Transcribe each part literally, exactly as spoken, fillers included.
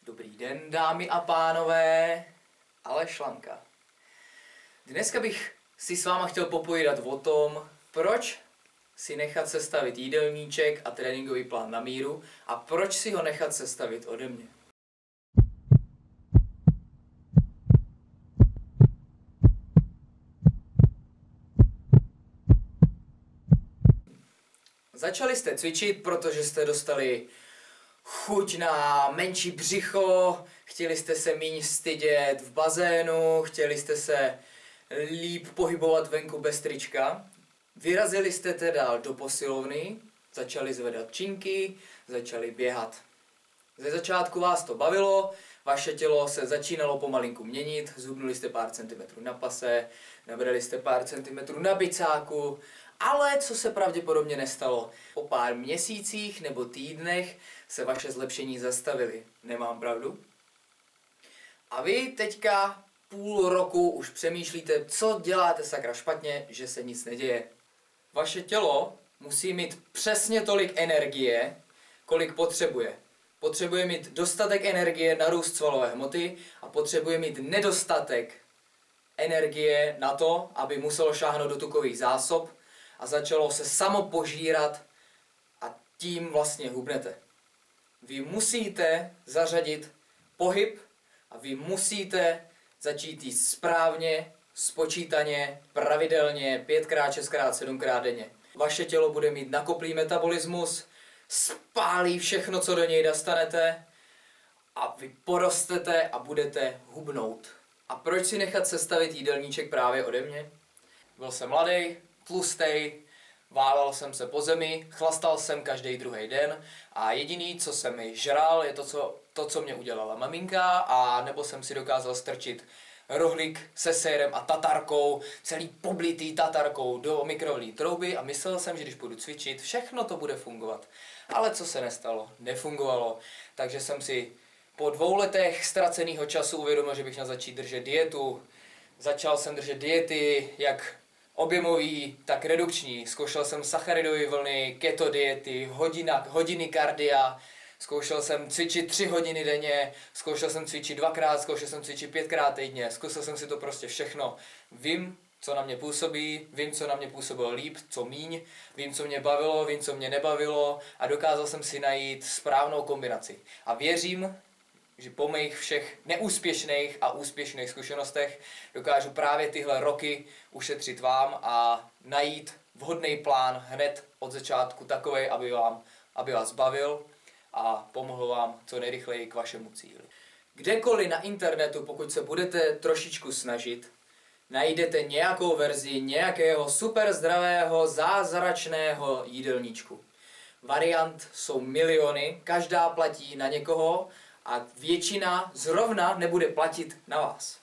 Dobrý den, dámy a pánové, Aleš Lanka. Dneska bych si s váma chtěl popovídat o tom, proč si nechat sestavit jídelníček a tréninkový plán na míru a proč si ho nechat sestavit ode mě. Začali jste cvičit, protože jste dostali chuť na menší břicho, chtěli jste se méně stydět v bazénu, chtěli jste se líp pohybovat venku bez trička. Vyrazili jste teda do posilovny, začali zvedat činky, začali běhat. Ze začátku vás to bavilo, vaše tělo se začínalo pomalinku měnit, zhubnuli jste pár centimetrů na pase, nabrali jste pár centimetrů na bicáku, ale co se pravděpodobně nestalo, po pár měsících nebo týdnech se vaše zlepšení zastavily. Nemám pravdu? A vy teďka půl roku už přemýšlíte, co děláte sakra špatně, že se nic neděje. Vaše tělo musí mít přesně tolik energie, kolik potřebuje. Potřebuje mít dostatek energie na růst svalové hmoty a potřebuje mít nedostatek energie na to, aby muselo šáhnout do tukových zásob a začalo se samo požírat a tím vlastně hubnete. Vy musíte zařadit pohyb a vy musíte začít jíst správně, spočítaně, pravidelně, pětkrát, šestkrát, sedmkrát denně. Vaše tělo bude mít nakoplý metabolismus, spálí všechno, co do něj dostanete a vy porostete a budete hubnout. A proč si nechat sestavit jídelníček právě ode mě? Byl jsem mladý, tlustej, válel jsem se po zemi, chlastal jsem každý druhý den a jediný, co jsem mi žral, je to co, to, co mě udělala maminka, a nebo jsem si dokázal strčit rohlík se sérem a tatarkou, celý poblitý tatarkou do mikrovlnné trouby a myslel jsem, že když budu cvičit, všechno to bude fungovat. Ale co se nestalo? Nefungovalo. Takže jsem si po dvou letech ztraceného času uvědomil, že bych měl začít držet dietu. Začal jsem držet diety, jak objemový, tak redukční. Zkoušel jsem sacharidové vlny, keto diety, hodina, hodiny kardia. Zkoušel jsem cvičit tři hodiny denně, zkoušel jsem cvičit dvakrát, zkoušel jsem cvičit pětkrát týdně, zkusil jsem si to prostě všechno. Vím, co na mě působí, vím, co na mě působilo líp, co míň, vím, co mě bavilo, vím, co mě nebavilo a dokázal jsem si najít správnou kombinaci. A věřím, že po mých všech neúspěšných a úspěšných zkušenostech dokážu právě tyhle roky ušetřit vám a najít vhodný plán hned od začátku takovej, aby, vám, aby vás bavil a pomohl vám co nejrychleji k vašemu cíli. Kdekoliv na internetu, pokud se budete trošičku snažit, najdete nějakou verzi nějakého super zdravého, zázračného jídelníčku. Variant jsou miliony, každá platí na někoho a většina zrovna nebude platit na vás.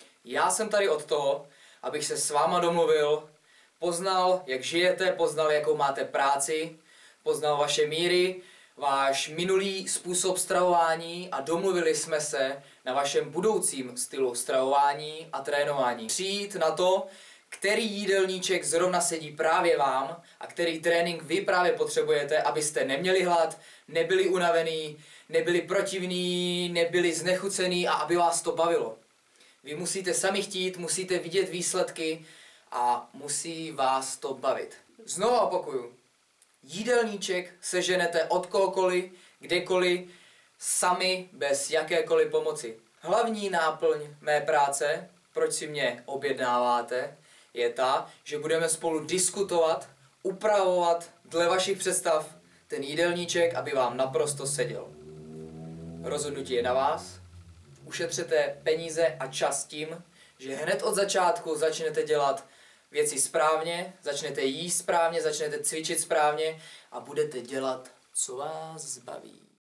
Já jsem tady od toho, abych se s váma domluvil, poznal, jak žijete, poznal, jakou máte práci, poznal vaše míry, váš minulý způsob stravování a domluvili jsme se na vašem budoucím stylu stravování a trénování. Přijít na to, který jídelníček zrovna sedí právě vám a který trénink vy právě potřebujete, abyste neměli hlad, nebyli unavený, nebyli protivní, nebyli znechucený a aby vás to bavilo. Vy musíte sami chtít, musíte vidět výsledky a musí vás to bavit. Znovu opakuju. Jídelníček seženete od kohokoliv, kdekoliv, sami, bez jakékoliv pomoci. Hlavní náplň mé práce, proč si mě objednáváte, je ta, že budeme spolu diskutovat, upravovat dle vašich představ ten jídelníček, aby vám naprosto seděl. Rozhodnutí je na vás. Ušetřete peníze a čas tím, že hned od začátku začnete dělat věci správně, začnete jíst správně, začnete cvičit správně a budete dělat, co vás baví.